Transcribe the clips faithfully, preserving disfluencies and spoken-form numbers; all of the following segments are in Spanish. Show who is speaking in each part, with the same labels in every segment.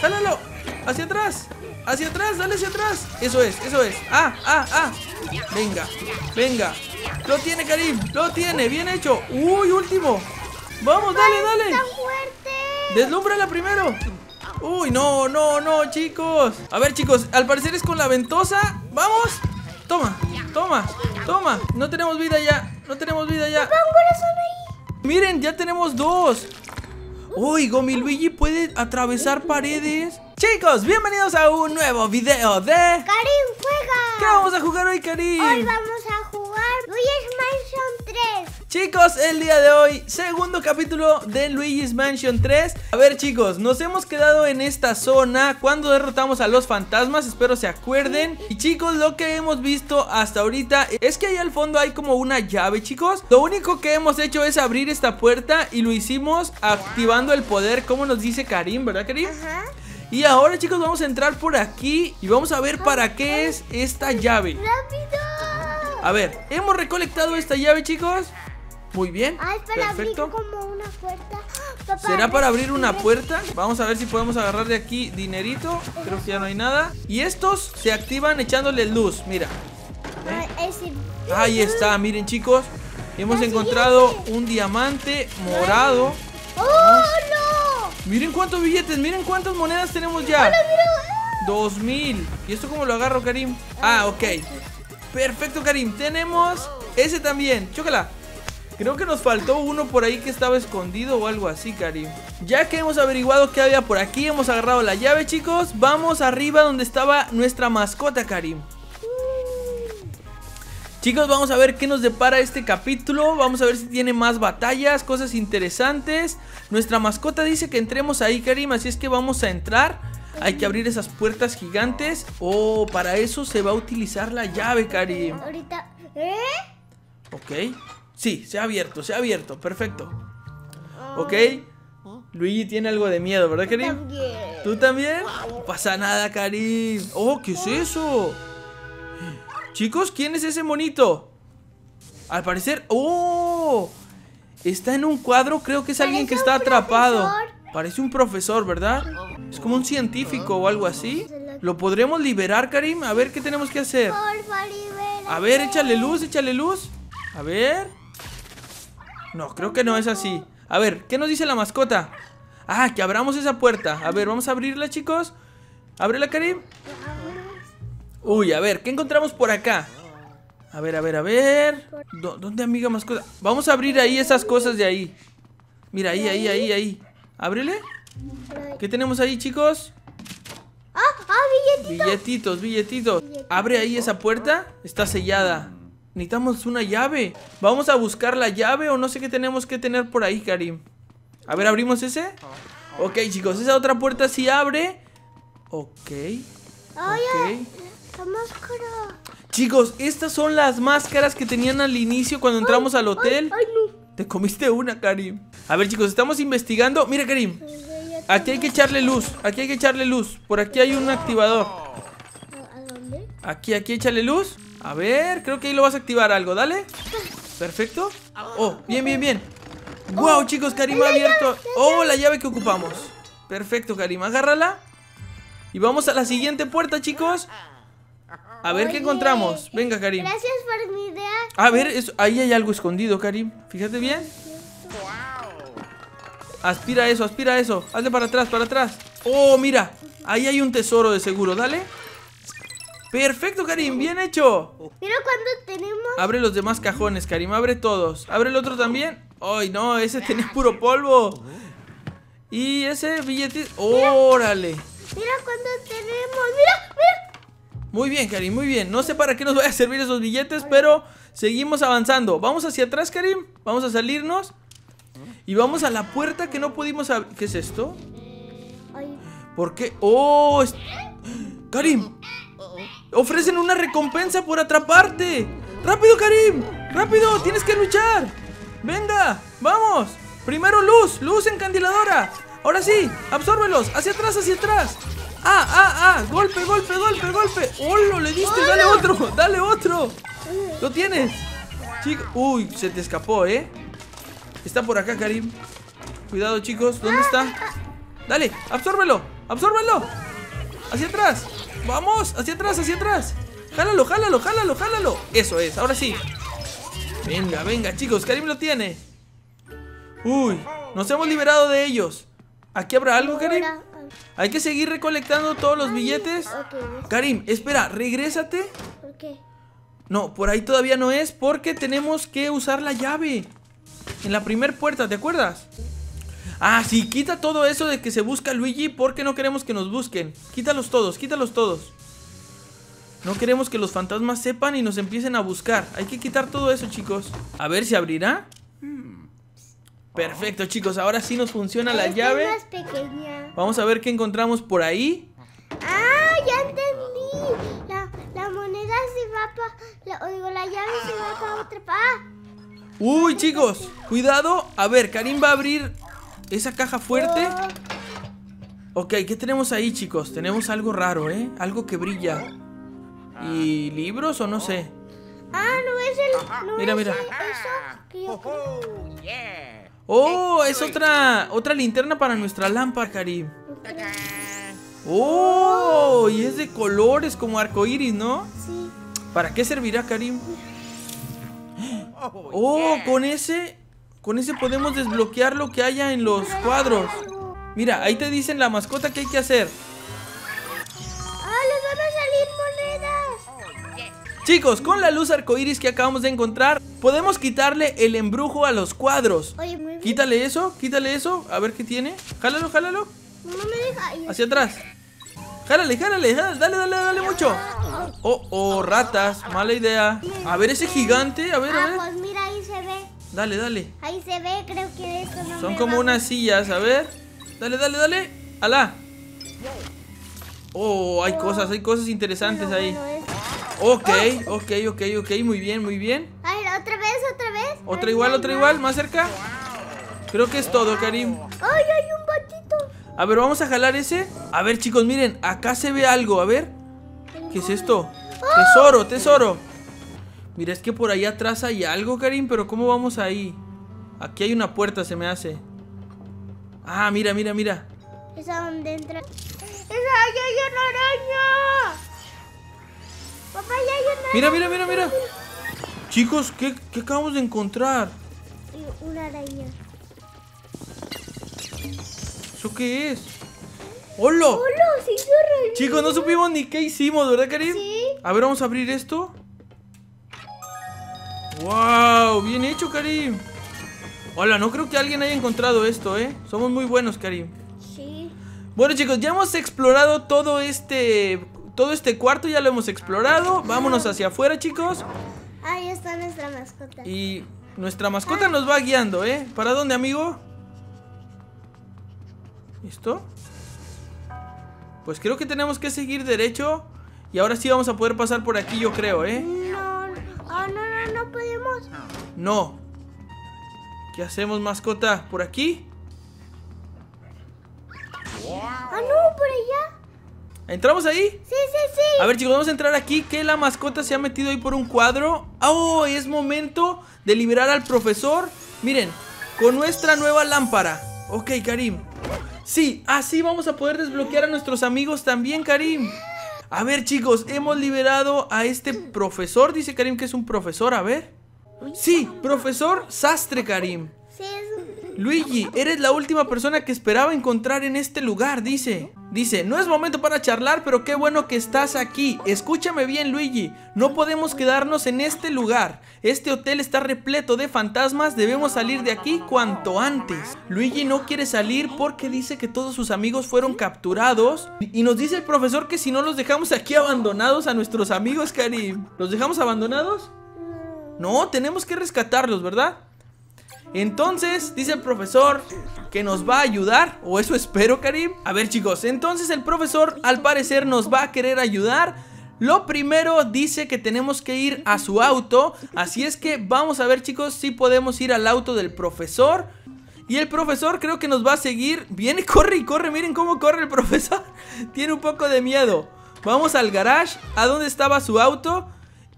Speaker 1: jálalo. Hacia atrás. Hacia atrás, dale hacia atrás. Eso es, eso es. Ah, ah, ah. Venga, venga. Lo tiene, Karim, lo tiene, bien hecho. Uy, último. Vamos, dale, dale.
Speaker 2: ¡Está fuerte!
Speaker 1: Deslúmbrala primero. Uy, no, no, no, chicos. A ver, chicos, al parecer es con la ventosa. Vamos. Toma, toma, toma. No tenemos vida ya, no tenemos vida ya.
Speaker 2: ¡Papá, un corazón ahí!
Speaker 1: Miren, ya tenemos dos. Uy, Gomiluigi puede atravesar paredes. Chicos, bienvenidos a un nuevo video de...
Speaker 2: ¡Karim, juega!
Speaker 1: ¿Qué vamos a jugar hoy, Karim?
Speaker 2: Hoy vamos a jugar Luigi's Mansion tres.
Speaker 1: Chicos, el día de hoy, segundo capítulo de Luigi's Mansion tres. A ver, chicos, nos hemos quedado en esta zona cuando derrotamos a los fantasmas, espero se acuerden. Y chicos, lo que hemos visto hasta ahorita es que ahí al fondo hay como una llave, chicos. Lo único que hemos hecho es abrir esta puerta y lo hicimos activando el poder, como nos dice Karim, ¿verdad, Karim?
Speaker 2: Ajá.
Speaker 1: Y ahora, chicos, vamos a entrar por aquí y vamos a ver para qué es esta llave.
Speaker 2: ¡Rápido!
Speaker 1: A ver, hemos recolectado esta llave, chicos. Muy bien,
Speaker 2: Ah, es para
Speaker 1: perfecto.
Speaker 2: abrir como una puerta. Papá,
Speaker 1: ¿Será para abrir una
Speaker 2: mira.
Speaker 1: puerta? Vamos a ver si podemos agarrar de aquí dinerito. Creo que ya no hay nada. Y estos se activan echándole luz, mira. ¿Eh?
Speaker 2: Ah, es el-
Speaker 1: Ahí está, miren, chicos. Hemos
Speaker 2: La
Speaker 1: encontrado
Speaker 2: siguiente.
Speaker 1: un diamante morado.
Speaker 2: ¡Oh, no!
Speaker 1: Miren cuántos billetes, miren cuántas monedas tenemos ya. Dos mil. ¿Y esto cómo lo agarro, Karim? Ah, ok. Perfecto, Karim. Tenemos ese también. Chócala. Creo que nos faltó uno por ahí que estaba escondido o algo así, Karim. Ya que hemos averiguado qué había por aquí, hemos agarrado la llave, chicos. Vamos arriba donde estaba nuestra mascota, Karim. Chicos, vamos a ver qué nos depara este capítulo. Vamos a ver si tiene más batallas, cosas interesantes. Nuestra mascota dice que entremos ahí, Karim, así es que vamos a entrar. Hay que abrir esas puertas gigantes. Oh, para eso se va a utilizar la llave, Karim.
Speaker 2: Ahorita. ¿Eh?
Speaker 1: Ok. Sí, se ha abierto, se ha abierto, perfecto. Ok. Luigi tiene algo de miedo, ¿verdad, Karim?
Speaker 2: También.
Speaker 1: ¿Tú también? No pasa nada, Karim. Oh, ¿qué es eso? Chicos, ¿quién es ese monito? Al parecer... ¡Oh! Está en un cuadro, creo que es alguien que
Speaker 2: Parece
Speaker 1: está
Speaker 2: un
Speaker 1: atrapado.
Speaker 2: profesor.
Speaker 1: Parece un profesor, ¿verdad? Es como un científico o algo así. ¿Lo podremos liberar, Karim? A ver, ¿qué tenemos que hacer?
Speaker 2: Porfa, libérate.
Speaker 1: A ver, échale luz, échale luz. A ver. No, creo que no es así. A ver, ¿qué nos dice la mascota? Ah, que abramos esa puerta. A ver, vamos a abrirla, chicos. Ábrela, Karim. Uy, a ver, ¿qué encontramos por acá? A ver, a ver, a ver. ¿Dó- ¿Dónde, amiga mascota? Vamos a abrir ahí esas cosas de ahí. Mira, ahí, ahí, ahí, ahí. Ábrele. ¿Qué tenemos ahí, chicos?
Speaker 2: ¡Ah! ¡Ah, billetito!
Speaker 1: Billetitos, billetitos. Abre ahí esa puerta. Está sellada. Necesitamos una llave. Vamos a buscar la llave o no sé qué tenemos que tener por ahí, Karim. A ver, ¿abrimos ese? Ok, chicos, esa otra puerta sí abre. Ok.
Speaker 2: ¡Ay,
Speaker 1: Ok.
Speaker 2: la máscara!
Speaker 1: Chicos, estas son las máscaras que tenían al inicio cuando entramos al hotel.
Speaker 2: ¡Ay, no!
Speaker 1: Te comiste una, Karim. A ver, chicos, estamos investigando. Mira, Karim. Aquí hay que echarle luz. Aquí hay que echarle luz. Por aquí hay un activador.
Speaker 2: ¿A dónde?
Speaker 1: Aquí, aquí, échale luz. A ver, creo que ahí lo vas a activar algo. Dale. Perfecto. Oh, bien, bien, bien. Wow, chicos, Karim ha abierto. Oh, la llave que ocupamos. Perfecto, Karim. Agárrala. Y vamos a la siguiente puerta, chicos. A ver qué
Speaker 2: Oye,
Speaker 1: encontramos. Venga, Karim.
Speaker 2: Gracias por mi idea.
Speaker 1: A ver, eso, ahí hay algo escondido, Karim. Fíjate bien. Aspira eso, aspira eso. Hazle para atrás, para atrás. Oh, mira. Ahí hay un tesoro de seguro. Dale. Perfecto, Karim. Bien hecho.
Speaker 2: Pero cuando tenemos...
Speaker 1: Abre los demás cajones, Karim. Abre todos. Abre el otro también. Ay, no. Ese tenía puro polvo. Y ese billete. Órale.
Speaker 2: Mira cuando tenemos... ¡Mira! ¡Mira!
Speaker 1: Muy bien, Karim, muy bien. No sé para qué nos vaya a servir esos billetes, pero seguimos avanzando. Vamos hacia atrás, Karim. Vamos a salirnos. Y vamos a la puerta que no pudimos abrir. ¿Qué es esto?
Speaker 2: Ay.
Speaker 1: ¿Por qué? ¡Oh! es- Karim. Ofrecen una recompensa por atraparte. ¡Rápido, Karim! ¡Rápido! ¡Tienes que luchar! ¡Venga! ¡Vamos! Primero luz, luz encandiladora. Ahora sí, absórbelos. Hacia atrás, hacia atrás. ¡Ah, ah, ah! ¡Golpe, golpe, golpe, golpe! ¡Holo! ¡Le diste! ¡Dale otro! ¡Dale otro! ¡Lo tienes! Chico. Uy, se te escapó, ¿eh? Está por acá, Karim. Cuidado, chicos. ¿Dónde está? Dale, absórbelo. ¡Absórbelo! ¡Hacia atrás! ¡Vamos! ¡Hacia atrás, hacia atrás! ¡Jálalo, jálalo, jálalo, jálalo! Eso es, ahora sí. Venga, venga, chicos, Karim lo tiene. Uy, nos hemos liberado de ellos. ¿Aquí habrá algo, Karim? Hay que seguir recolectando todos los billetes. Karim, espera, regrésate.
Speaker 2: ¿Por qué?
Speaker 1: No, por ahí todavía no es, porque tenemos que usar la llave en la primer puerta, ¿te acuerdas? Ah, sí, quita todo eso de que se busca a Luigi, porque no queremos que nos busquen. Quítalos todos, quítalos todos. No queremos que los fantasmas sepan y nos empiecen a buscar. Hay que quitar todo eso, chicos. A ver si abrirá. Perfecto, chicos, ahora sí nos funciona la
Speaker 2: Esta
Speaker 1: llave.
Speaker 2: es más pequeña.
Speaker 1: Vamos a ver qué encontramos por ahí.
Speaker 2: Ah, ya entendí. La, la moneda se va para... Oigo, la llave se va para otra... Ah.
Speaker 1: Uy, chicos, cuidado. A ver, Karim va a abrir esa caja fuerte. Ok, ¿qué tenemos ahí, chicos? Tenemos algo raro, ¿eh? Algo que brilla. ¿Y libros o no sé?
Speaker 2: Ah, no es el... No
Speaker 1: Mira,
Speaker 2: es
Speaker 1: mira.
Speaker 2: el- eso que yo creo.
Speaker 1: Oh, es otra otra linterna para nuestra lámpara, Karim. Oh, y es de colores como arcoíris, ¿no?
Speaker 2: Sí.
Speaker 1: ¿Para qué servirá, Karim? Oh, con ese con ese podemos desbloquear lo que haya en los cuadros. Mira, ahí te dicen la mascota que hay que hacer.
Speaker 2: Ah, les van a salir monedas.
Speaker 1: Chicos, con la luz arcoíris que acabamos de encontrar, podemos quitarle el embrujo a los cuadros.
Speaker 2: Oye, muy bien.
Speaker 1: Quítale eso, quítale eso, a ver qué tiene. Jálalo, jálalo.
Speaker 2: No me deja. Ay,
Speaker 1: Hacia atrás. Jálale, jálale, jálale, dale, dale, dale mucho. Oh, oh, ratas, mala idea. A ver ese gigante, a ver, a
Speaker 2: Ah,
Speaker 1: ver.
Speaker 2: pues mira, ahí se ve.
Speaker 1: Dale, dale.
Speaker 2: Ahí se ve, creo que esto no
Speaker 1: Son
Speaker 2: me
Speaker 1: como
Speaker 2: va.
Speaker 1: unas sillas, a ver. Dale, dale, dale. Alá. Oh, hay cosas, hay cosas interesantes
Speaker 2: Bueno,
Speaker 1: ahí.
Speaker 2: bueno, es-
Speaker 1: Ok, ok, ok, ok, muy bien, muy bien.
Speaker 2: Ay, otra vez, otra vez.
Speaker 1: Otra
Speaker 2: Ay,
Speaker 1: igual,
Speaker 2: ay,
Speaker 1: otra
Speaker 2: ay.
Speaker 1: igual, más cerca. Creo que es todo, Karim.
Speaker 2: Ay, hay un batito.
Speaker 1: A ver, vamos a jalar ese. A ver, chicos, miren, acá se ve algo, a ver. ¿Qué es esto? Tesoro, tesoro. Mira, es que por ahí atrás hay algo, Karim, pero ¿cómo vamos ahí? Aquí hay una puerta, se me hace. Ah, mira, mira, mira.
Speaker 2: ¿Es a donde entra? ¡Es ahí hay una araña! Papá, ya hay una
Speaker 1: Mira,
Speaker 2: araña.
Speaker 1: mira, mira, mira. Chicos, ¿qué, qué acabamos de encontrar?
Speaker 2: Y Una araña.
Speaker 1: ¿Eso qué es? ¡Hola!
Speaker 2: ¡Hola! ¡Se hizo araña!
Speaker 1: Chicos, no supimos ni qué hicimos, ¿verdad, Karim?
Speaker 2: Sí.
Speaker 1: A ver, vamos a abrir esto. ¡Wow! Bien hecho, Karim. Hola, no creo que alguien haya encontrado esto, ¿eh? Somos muy buenos, Karim.
Speaker 2: Sí.
Speaker 1: Bueno, chicos, ya hemos explorado todo este... Todo este cuarto ya lo hemos explorado. Vámonos hacia afuera, chicos.
Speaker 2: Ahí está nuestra mascota.
Speaker 1: Y nuestra mascota nos va guiando, ¿eh? ¿Para dónde, amigo? ¿Listo? Pues creo que tenemos que seguir derecho. Y ahora sí vamos a poder pasar por aquí, yo creo, ¿eh?
Speaker 2: No, oh, no, no, no podemos.
Speaker 1: No. ¿Qué hacemos, mascota? ¿Por aquí?
Speaker 2: Ah, no, por allá.
Speaker 1: ¿Entramos ahí?
Speaker 2: Sí, sí, sí.
Speaker 1: A ver, chicos, vamos a entrar aquí. Que la mascota se ha metido ahí por un cuadro. ¡Oh! Es momento de liberar al profesor. Miren, con nuestra nueva lámpara. Ok, Karim. Sí, así vamos a poder desbloquear a nuestros amigos también, Karim. A ver, chicos, hemos liberado a este profesor. Dice Karim que es un profesor, a ver. Sí, profesor Sastre, Karim.
Speaker 2: Sí, es un...
Speaker 1: Luigi, eres la última persona que esperaba encontrar en este lugar, dice. Dice, no es momento para charlar, pero qué bueno que estás aquí. Escúchame bien, Luigi. No podemos quedarnos en este lugar. Este hotel está repleto de fantasmas. Debemos salir de aquí cuanto antes. Luigi no quiere salir porque dice que todos sus amigos fueron capturados. Y nos dice el profesor que si no los dejamos aquí abandonados a nuestros amigos, Karim. ¿Los dejamos abandonados? No, tenemos que rescatarlos, ¿verdad? Entonces, dice el profesor que nos va a ayudar, o eso espero, Karim. A ver, chicos, entonces el profesor al parecer nos va a querer ayudar. Lo primero dice que tenemos que ir a su auto, así es que vamos a ver, chicos, si podemos ir al auto del profesor. Y el profesor creo que nos va a seguir. Viene, corre y corre, miren cómo corre el profesor. Tiene un poco de miedo. Vamos al garage, a donde estaba su auto.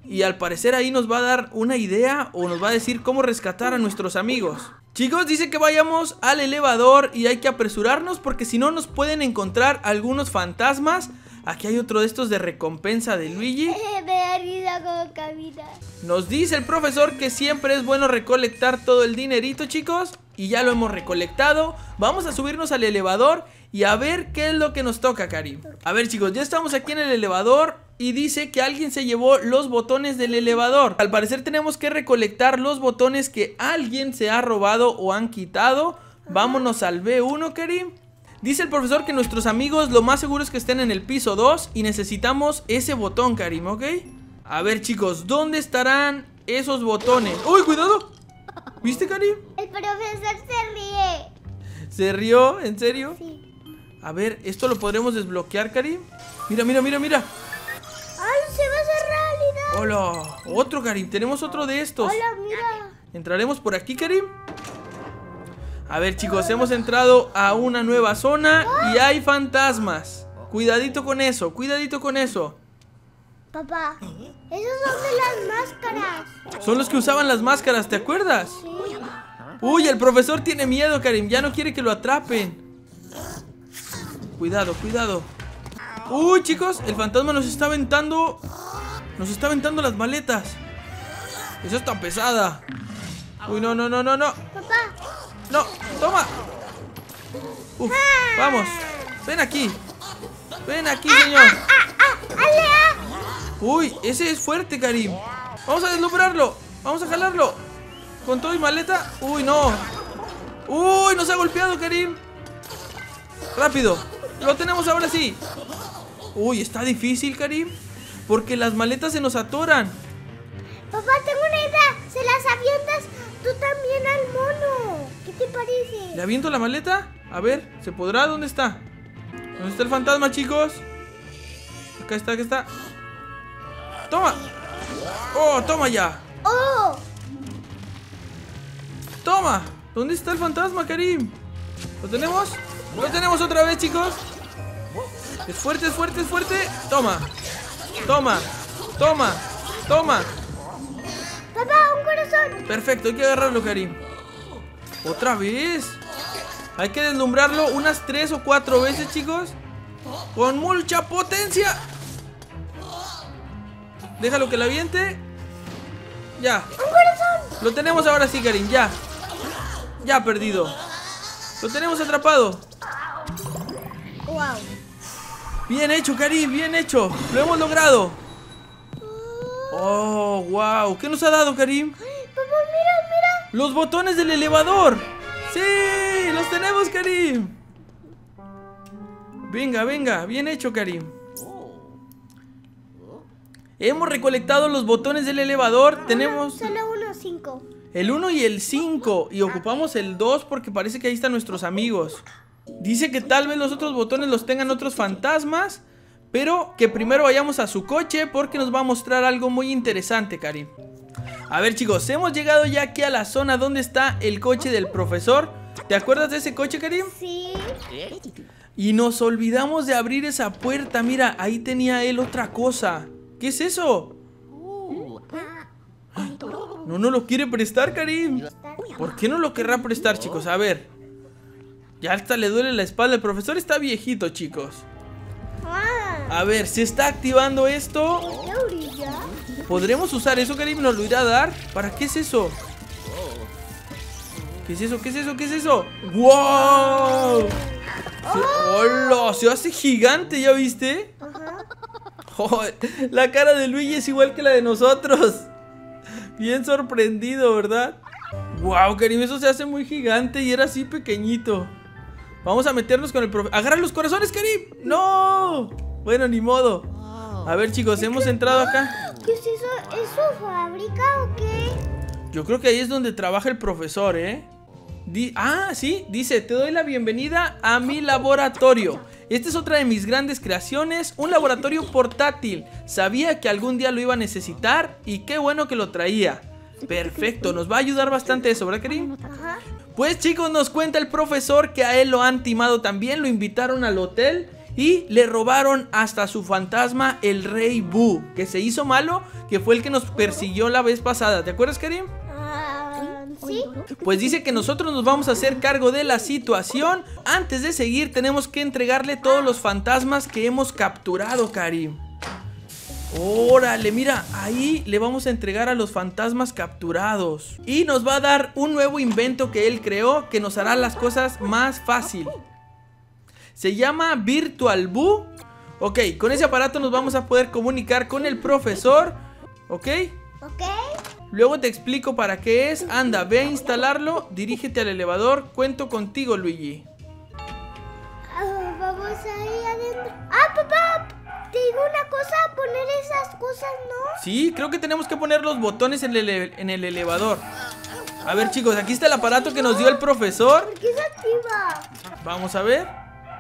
Speaker 1: Y al parecer ahí nos va a dar una idea o nos va a decir cómo rescatar a nuestros amigos. Chicos, dice que vayamos al elevador y hay que apresurarnos porque si no nos pueden encontrar algunos fantasmas. Aquí hay otro de estos de recompensa de Luigi.
Speaker 2: Me da risa como camina.
Speaker 1: Nos dice el profesor que siempre es bueno recolectar todo el dinerito, chicos. Y ya lo hemos recolectado. Vamos a subirnos al elevador y a ver qué es lo que nos toca, Karim. A ver, chicos, ya estamos aquí en el elevador y dice que alguien se llevó los botones del elevador. Al parecer tenemos que recolectar los botones que alguien se ha robado o han quitado. Vámonos al B uno, Karim. Dice el profesor que nuestros amigos lo más seguro es que estén en el piso dos y necesitamos ese botón, Karim, ¿ok? A ver, chicos, ¿dónde estarán esos botones? ¡Uy, cuidado! ¿Viste, Karim?
Speaker 2: El profesor se ríe.
Speaker 1: ¿Se rió? ¿En serio?
Speaker 2: Sí.
Speaker 1: A ver, ¿esto lo podremos desbloquear, Karim? Mira, mira, mira, mira.
Speaker 2: ¡Ay, se va a hacer realidad!
Speaker 1: ¡Hola! Otro, Karim, tenemos otro de estos.
Speaker 2: Hola, mira.
Speaker 1: ¿Entraremos por aquí, Karim? A ver, chicos, hemos entrado a una nueva zona y hay fantasmas. Cuidadito con eso, cuidadito con eso.
Speaker 2: Papá, esos son de las máscaras.
Speaker 1: Son los que usaban las máscaras, ¿te acuerdas?
Speaker 2: Sí.
Speaker 1: Uy, el profesor tiene miedo, Karim, ya no quiere que lo atrapen. Cuidado, cuidado. Uy, chicos, el fantasma nos está aventando. Nos está aventando las maletas. Eso está pesada. Uy, no, no, no, no, no.
Speaker 2: Papá.
Speaker 1: No, toma. Uf, vamos. Ven aquí. Ven aquí, señor. Uy, ese es fuerte, Karim. Vamos a deslumbrarlo. Vamos a jalarlo. Con todo y maleta. Uy, no. Uy, nos ha golpeado, Karim. Rápido. Lo tenemos ahora sí. Uy, está difícil, Karim, porque las maletas se nos atoran.
Speaker 2: Papá, tengo una idea. Se las avientas tú también al mono. ¿Qué te parece?
Speaker 1: ¿Le aviento la maleta? A ver, ¿se podrá? ¿Dónde está? ¿Dónde está el fantasma, chicos? Acá está, acá está. ¡Toma! ¡Oh, toma ya!
Speaker 2: ¡Oh!
Speaker 1: ¡Toma! ¿Dónde está el fantasma, Karim? ¿Lo tenemos? ¿Lo tenemos otra vez, chicos? Es fuerte, es fuerte, es fuerte. Toma. Toma. Toma. Toma.
Speaker 2: Papá, un corazón.
Speaker 1: Perfecto, hay que agarrarlo, Karim. ¿Otra vez? Hay que deslumbrarlo unas tres o cuatro veces, chicos. Con mucha potencia. Déjalo que la aviente. Ya.
Speaker 2: Un corazón.
Speaker 1: Lo tenemos ahora sí, Karim, ya. Ya perdido. Lo tenemos atrapado.
Speaker 2: Wow.
Speaker 1: Bien hecho, Karim, bien hecho. Lo hemos logrado. Oh, wow. ¿Qué nos ha dado, Karim?
Speaker 2: Papá, mira, mira.
Speaker 1: Los botones del elevador. Sí, los tenemos, Karim. Venga, venga. Bien hecho, Karim. Hemos recolectado los botones del elevador. Tenemos
Speaker 2: Solo uno, cinco.
Speaker 1: el uno y el cinco. Y ocupamos el dos porque parece que ahí están nuestros amigos. Dice que tal vez los otros botones los tengan otros fantasmas, pero que primero vayamos a su coche porque nos va a mostrar algo muy interesante, Karim. A ver, chicos, hemos llegado ya aquí a la zona donde está el coche del profesor. ¿Te acuerdas de ese coche, Karim?
Speaker 2: Sí.
Speaker 1: Y nos olvidamos de abrir esa puerta. Mira, ahí tenía él otra cosa. ¿Qué es eso? No nos lo quiere prestar, Karim. ¿Por qué no lo querrá prestar, chicos? A ver. Ya hasta le duele la espalda. El profesor está viejito, chicos. A ver, ¿se está activando esto?
Speaker 2: ¿Qué brilla?
Speaker 1: ¿Podremos usar eso, Karim? ¿Nos lo irá a dar? ¿Para qué es eso? ¿Qué es eso? ¿Qué es eso? ¿Qué es eso? ¡Wow! Se... ¡Hola! Se hace gigante, ¿ya viste?
Speaker 2: Ajá.
Speaker 1: Oh, la cara de Luigi es igual que la de nosotros. Bien sorprendido, ¿verdad? ¡Wow, Karim! Eso se hace muy gigante y era así pequeñito. Vamos a meternos con el profe... ¡Agarra los corazones, Karim! ¡No! Bueno, ni modo. A ver, chicos, hemos entrado acá.
Speaker 2: ¿Qué es eso? ¿Es su fábrica o qué?
Speaker 1: Yo creo que ahí es donde trabaja el profesor, ¿eh? Di ah, sí, dice, te doy la bienvenida a mi laboratorio. Esta es otra de mis grandes creaciones, un laboratorio portátil. Sabía que algún día lo iba a necesitar y qué bueno que lo traía. Perfecto, nos va a ayudar bastante eso, ¿verdad, Karim?
Speaker 2: Ajá.
Speaker 1: Pues, chicos, nos cuenta el profesor que a él lo han timado también, lo invitaron al hotel y le robaron hasta su fantasma, el Rey Boo, que se hizo malo, que fue el que nos persiguió la vez pasada. ¿Te acuerdas, Karim?
Speaker 2: ¿Sí?
Speaker 1: Pues dice que nosotros nos vamos a hacer cargo de la situación. Antes de seguir tenemos que entregarle todos los fantasmas que hemos capturado, Karim. Órale, mira, ahí le vamos a entregar a los fantasmas capturados. Y nos va a dar un nuevo invento que él creó, que nos hará las cosas más fácil. Se llama Virtual Boo. Ok, con ese aparato nos vamos a poder comunicar con el profesor. Ok.
Speaker 2: Ok.
Speaker 1: Luego te explico para qué es. Anda, ve a instalarlo, dirígete al elevador. Cuento contigo, Luigi.
Speaker 2: Ah, vamos ahí adentro. Ah, papá, te digo una cosa, poner esas cosas, ¿no?
Speaker 1: Sí, creo que tenemos que poner los botones en el, ele en el elevador. A ver, chicos, aquí está el aparato que nos dio el profesor.
Speaker 2: ¿Por qué se activa?
Speaker 1: Vamos a ver.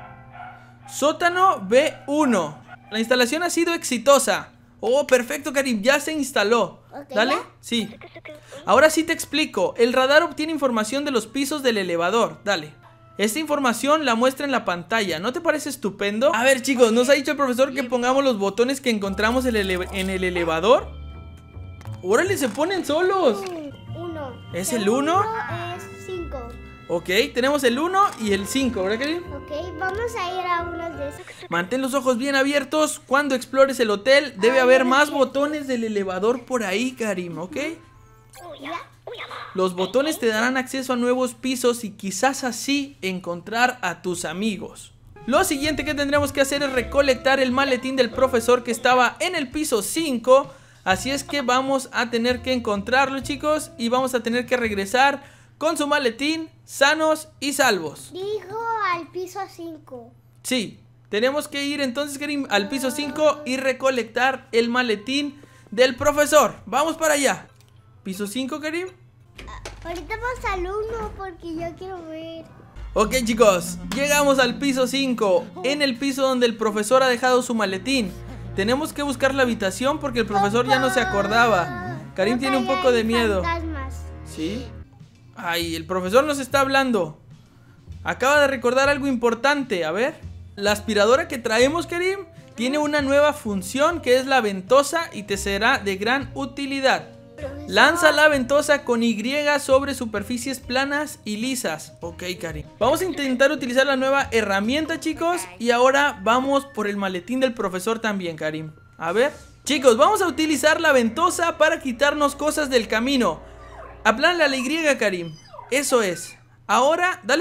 Speaker 1: Sótano B uno. La instalación ha sido exitosa. Oh, perfecto, Karim, ya se instaló.
Speaker 2: Okay,
Speaker 1: ¿Dale?
Speaker 2: ¿ya?
Speaker 1: Sí. Ahora sí te explico. El radar obtiene información de los pisos del elevador. Dale. Esta información la muestra en la pantalla. ¿No te parece estupendo? A ver, chicos, nos ha dicho el profesor que pongamos los botones que encontramos en el, ele en el elevador. ¡Órale, se ponen solos!
Speaker 2: Uno.
Speaker 1: ¿Es el uno?
Speaker 2: Es cinco.
Speaker 1: Ok, tenemos el uno y el cinco, ¿verdad, Karim?
Speaker 2: Ok, vamos a ir a uno de esos.
Speaker 1: Mantén los ojos bien abiertos. Cuando explores el hotel, debe haber más botones del elevador por ahí, Karim, ¿ok?
Speaker 2: ¿Ya?
Speaker 1: Los botones te darán acceso a nuevos pisos y quizás así encontrar a tus amigos. Lo siguiente que tendremos que hacer es recolectar el maletín del profesor que estaba en el piso cinco. Así es que vamos a tener que encontrarlo, chicos, y vamos a tener que regresar con su maletín sanos y salvos.
Speaker 2: Dijo al piso cinco.
Speaker 1: Sí, tenemos que ir entonces, Karim, al piso cinco y recolectar el maletín del profesor. Vamos para allá. Piso cinco, Karim.
Speaker 2: Ahorita vamos al uno porque yo quiero ver.
Speaker 1: Ok, chicos, llegamos al piso cinco. En el piso donde el profesor ha dejado su maletín. Tenemos que buscar la habitación porque el profesor ya no se acordaba. Karim tiene un poco de miedo.
Speaker 2: Fantasmas.
Speaker 1: ¿Sí? Ay, el profesor nos está hablando. Acaba de recordar algo importante. A ver. La aspiradora que traemos, Karim, tiene una nueva función que es la ventosa y te será de gran utilidad. Lanza la ventosa con Y sobre superficies planas y lisas. Ok, Karim. Vamos a intentar utilizar la nueva herramienta, chicos. Y ahora vamos por el maletín del profesor también, Karim. A ver. Chicos, vamos a utilizar la ventosa para quitarnos cosas del camino. Aplánale a la Y, Karim. Eso es. Ahora, dale.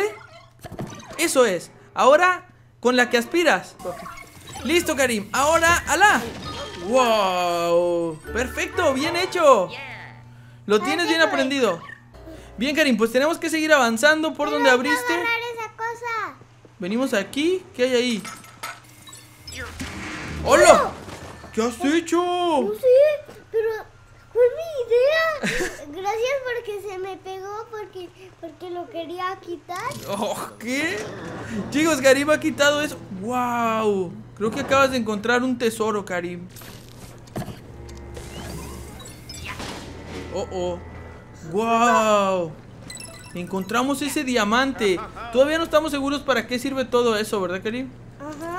Speaker 1: Eso es. Ahora, con la que aspiras. Listo, Karim. Ahora, alá. ¡Wow! ¡Perfecto! ¡Bien hecho! Lo tienes bien aprendido. Bien, Karim, pues tenemos que seguir avanzando por donde abriste.
Speaker 2: Agarrar esa cosa.
Speaker 1: Venimos aquí. ¿Qué hay ahí? ¡Hola! ¿Qué has hecho?
Speaker 2: No sé, pero fue mi idea. Gracias porque se me pegó porque, porque lo quería quitar.
Speaker 1: Oh, ¿qué? Chicos, Karim ha quitado eso. ¡Wow! Creo que acabas de encontrar un tesoro, Karim. Oh, oh. ¡Wow! Encontramos ese diamante. Todavía no estamos seguros para qué sirve todo eso, ¿verdad, Karim?
Speaker 2: Ajá.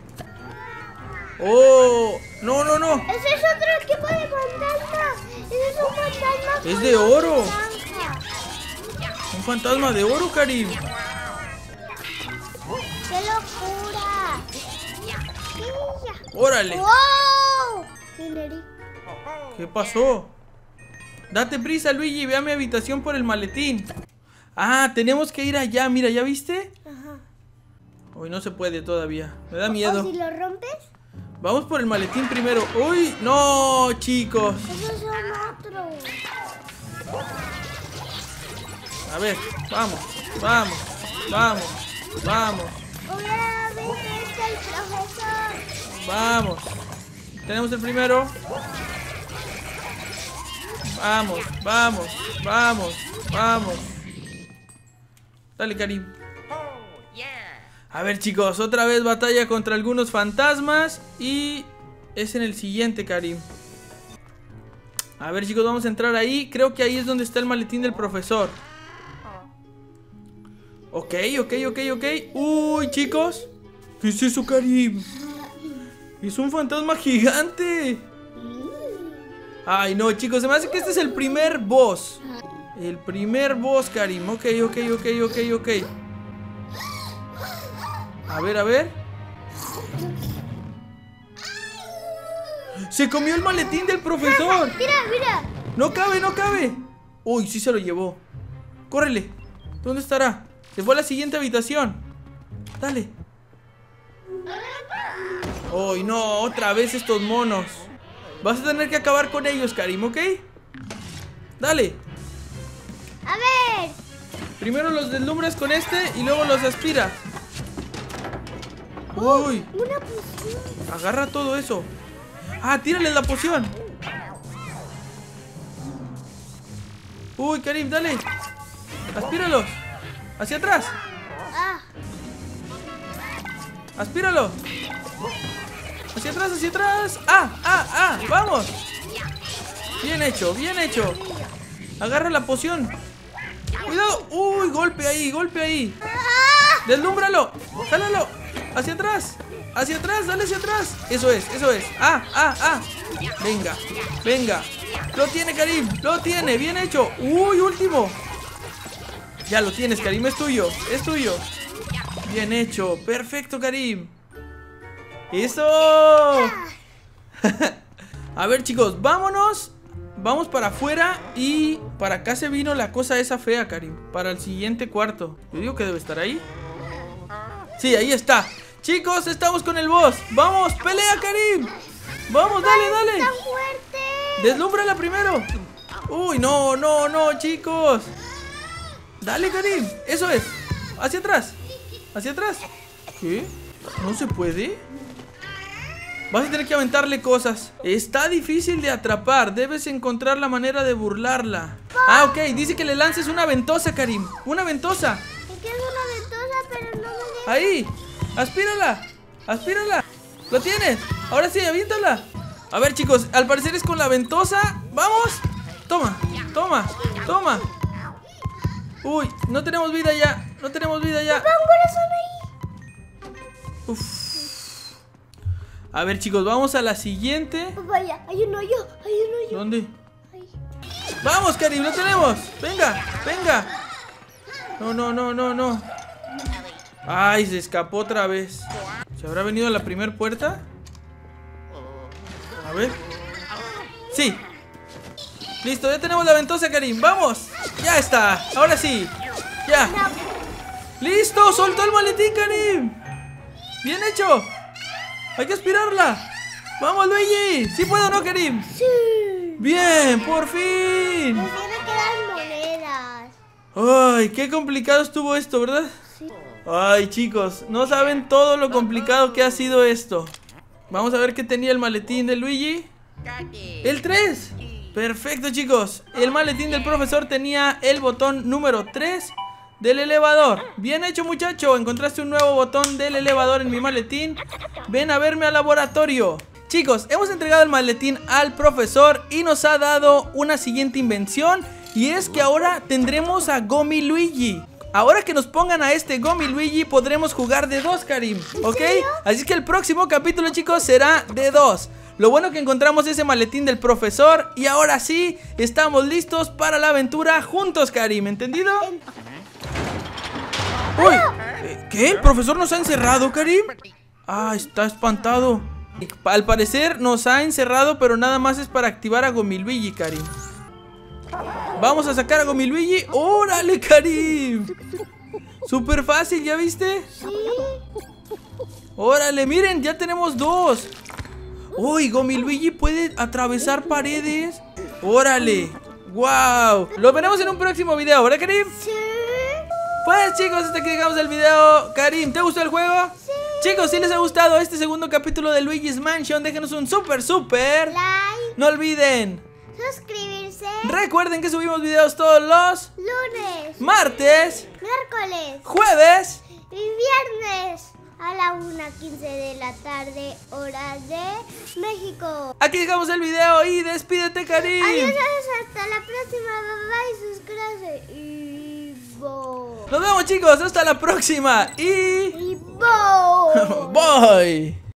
Speaker 1: ¡Oh! ¡No, no, no!
Speaker 2: Ese es otro tipo de fantasma. Ese es un fantasma.
Speaker 1: Es
Speaker 2: con
Speaker 1: de oro.
Speaker 2: naranja.
Speaker 1: Un fantasma de oro, Karim.
Speaker 2: ¡Qué locura! ¡Quilla!
Speaker 1: ¡Órale!
Speaker 2: ¡Wow! Me herí.
Speaker 1: ¿Qué pasó? Date prisa, Luigi, ve a mi habitación por el maletín. Ah, tenemos que ir allá, mira, ¿ya viste?
Speaker 2: Ajá.
Speaker 1: Uy, no se puede todavía, me da
Speaker 2: ¿O
Speaker 1: miedo.
Speaker 2: si lo rompes?
Speaker 1: Vamos por el maletín primero. ¡Uy! ¡No, chicos!
Speaker 2: Esos son otros.
Speaker 1: A ver, vamos, vamos, vamos, vamos,
Speaker 2: Obviamente está el profesor.
Speaker 1: vamos. Tenemos el primero. Vamos, vamos, vamos, vamos. Dale, Karim. A ver, chicos, otra vez batalla contra algunos fantasmas. Y es en el siguiente, Karim. A ver, chicos, vamos a entrar ahí. Creo que ahí es donde está el maletín del profesor. Ok, ok, ok, ok. Uy, chicos, ¿Qué es eso, Karim? Es un fantasma gigante. Ay, no, chicos, se me hace que este es el primer boss. El primer boss, Karim. Ok, ok, ok, ok, ok. A ver, a ver. Se comió el maletín del profesor.
Speaker 2: Mira, mira.
Speaker 1: No cabe, no cabe. Uy, sí se lo llevó. Córrele. ¿Dónde estará? Se fue a la siguiente habitación. Dale. Uy, no, otra vez estos monos. Vas a tener que acabar con ellos, Karim, ¿ok? Dale.
Speaker 2: A ver.
Speaker 1: Primero los deslumbras con este y luego los aspiras. Uy.
Speaker 2: Una poción.
Speaker 1: Agarra todo eso. Ah, tírale la poción. Uy, Karim, dale. Aspíralos. Hacia atrás.
Speaker 2: Ah.
Speaker 1: Aspíralo. Hacia atrás, hacia atrás. Ah, ah, ah. Vamos. Bien hecho, bien hecho. Agarra la poción. Cuidado. Uy, golpe ahí, golpe ahí. Deslúmbralo. Jálalo. Hacia atrás. Hacia atrás, dale hacia atrás. Eso es, eso es. Ah, ah, ah. Venga, venga. Lo tiene, Karim. Lo tiene, bien hecho. Uy, último. Ya lo tienes, Karim, es tuyo. Es tuyo. Bien hecho, perfecto, Karim. ¡Eso! A ver, chicos, vámonos. Vamos para afuera. Y para acá se vino la cosa esa fea, Karim. Para el siguiente cuarto. Yo digo que debe estar ahí. Sí, ahí está. Chicos, estamos con el boss. ¡Vamos, pelea, Karim! ¡Vamos, dale, dale!
Speaker 2: ¡Tan fuerte!
Speaker 1: ¡Deslúmbrala primero! ¡Uy, no, no, no, chicos! Dale, Karim, eso es. Hacia atrás. Hacia atrás. ¿Qué? ¿No se puede? Vas a tener que aventarle cosas. Está difícil de atrapar. Debes encontrar la manera de burlarla. Ah, ok, dice que le lances una ventosa, Karim. Una ventosa.
Speaker 2: Es que es una ventosa, pero no me deja.
Speaker 1: Ahí, aspírala. Aspírala. ¿Lo tienes? Ahora sí, aviéntala. A ver, chicos, al parecer es con la ventosa. ¡Vamos! Toma, toma, toma. Uy, no tenemos vida ya. No tenemos vida ya.
Speaker 2: ¡Va un corazón ahí!
Speaker 1: Uf. A ver, chicos, vamos a la siguiente.
Speaker 2: Vaya, hay un hoyo, hay un hoyo.
Speaker 1: ¿Dónde?
Speaker 2: Ahí.
Speaker 1: ¡Vamos, Karim! ¡Lo tenemos! ¡Venga! ¡Venga! No, no, no, no, no. ¡Ay! Se escapó otra vez. ¿Se habrá venido a la primera puerta? A ver. ¡Sí! Listo, ya tenemos la ventosa, Karim. ¡Vamos! ¡Ya está! ¡Ahora sí! ¡Ya! ¡Listo! ¡Soltó el maletín, Karim! ¡Bien hecho! ¡Hay que aspirarla! ¡Vamos, Luigi! ¿Sí puedo o no, Karim?
Speaker 2: Sí.
Speaker 1: ¡Bien! ¡Por fin!
Speaker 2: Me tiene que dar monedas.
Speaker 1: ¡Ay! ¡Qué complicado estuvo esto!, ¿verdad?
Speaker 2: Sí.
Speaker 1: Ay, chicos, no saben todo lo complicado que ha sido esto. Vamos a ver qué tenía el maletín de Luigi. ¡El tres! Perfecto, chicos. El maletín del profesor tenía el botón número tres del elevador. Bien hecho, muchacho. Encontraste un nuevo botón del elevador en mi maletín. Ven a verme al laboratorio. Chicos, hemos entregado el maletín al profesor y nos ha dado una siguiente invención. Y es que ahora tendremos a Gomi Luigi. Ahora que nos pongan a este Gomi Luigi podremos jugar de dos, Karim, ¿ok? Así que el próximo capítulo, chicos, será de dos. Lo bueno que encontramos ese maletín del profesor. Y ahora sí, estamos listos para la aventura juntos, Karim, ¿entendido? ¡Uy! ¿Qué? ¿El profesor nos ha encerrado, Karim? Ah, está espantado. Al parecer nos ha encerrado, pero nada más es para activar a Gomi Luigi, Karim. Vamos a sacar a Gomi Luigi. ¡Órale, Karim! Súper fácil, ¿ya viste?
Speaker 2: Sí.
Speaker 1: ¡Órale! Miren, ya tenemos dos. ¡Uy! Gomi Luigi puede atravesar paredes. ¡Órale! ¡Wow! Lo veremos en un próximo video, ¿verdad, Karim?
Speaker 2: Sí.
Speaker 1: Pues, chicos, hasta aquí llegamos el video. Karim, ¿te gustó el juego?
Speaker 2: Sí.
Speaker 1: Chicos, si les ha gustado este segundo capítulo de Luigi's Mansion, déjenos un súper, súper
Speaker 2: Like.
Speaker 1: No olviden
Speaker 2: Suscribirse.
Speaker 1: Recuerden que subimos videos todos los
Speaker 2: Lunes.
Speaker 1: martes,
Speaker 2: Miércoles.
Speaker 1: jueves
Speaker 2: Y viernes. A la una quince de la tarde, hora de México.
Speaker 1: Aquí dejamos el video y despídete, Karim.
Speaker 2: Adiós, hasta la próxima. Bye bye, suscríbase y bo.
Speaker 1: Nos vemos, chicos, hasta la próxima y...
Speaker 2: Y bo.
Speaker 1: Bye.